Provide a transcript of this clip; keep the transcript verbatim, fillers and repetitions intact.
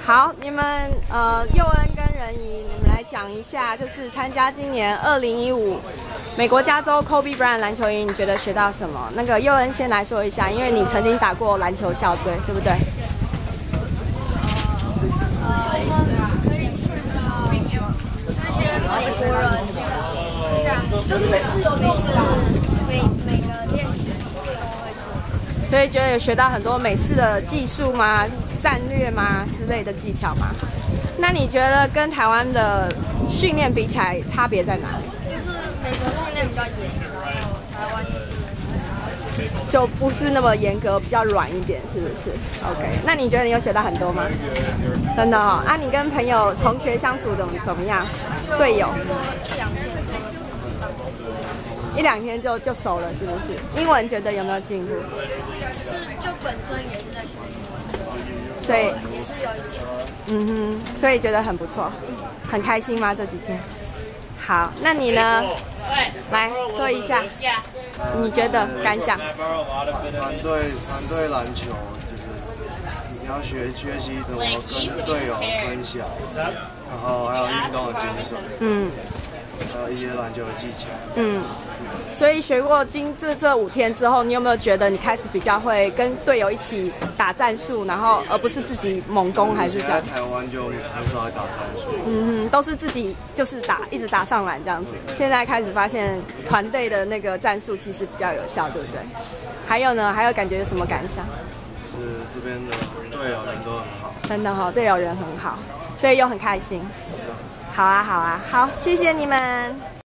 好，你们呃佑恩跟仁怡，你们来讲一下，就是参加今年二零一五美国加州 Kobe Bryant 篮球营，你觉得学到什么？那个佑恩先来说一下，因为你曾经打过篮球校队，对不对？ 呃，我们可以去到那些美国人，这样就是每次有都是每每个练习都会做， 所以觉得有学到很多美式的技术吗？战略吗之类的技巧吗？那你觉得跟台湾的训练比起来，差别在哪里？ 就是美国训练比较严，然后台湾就是就不是那么严格，比较软一点，是不是 ？OK， 那你觉得你有学到很多吗？真的哦。啊，你跟朋友、同学相处怎么怎么样？队友？一两天就就熟了，是不是？英文觉得有没有进步？ 是就本身也是在学英文， 所以也是有一点。 嗯哼，所以觉得很不错，很开心吗？这几天？好，那你呢？来说一下，你觉得感想？ 团队团队篮球就是你要学学习怎么跟队友分享，然后还有运动的精神， 嗯， 还有一些篮球的技巧。 嗯，所以学过今这这五天之后，你有没有觉得你开始比较会跟队友一起打战术，然后而不是自己猛攻，还是这样？ 在台湾就很少在打战术， 嗯哼，都是自己就是打，一直打上篮这样子。现在开始发现团队的那个战术其实比较有效，对不对？还有呢，还有感觉有什么感想？ 是这边的队友人都很好。 真的哈、哦，队友人很好，所以又很开心。好啊，好啊，好，谢谢你们。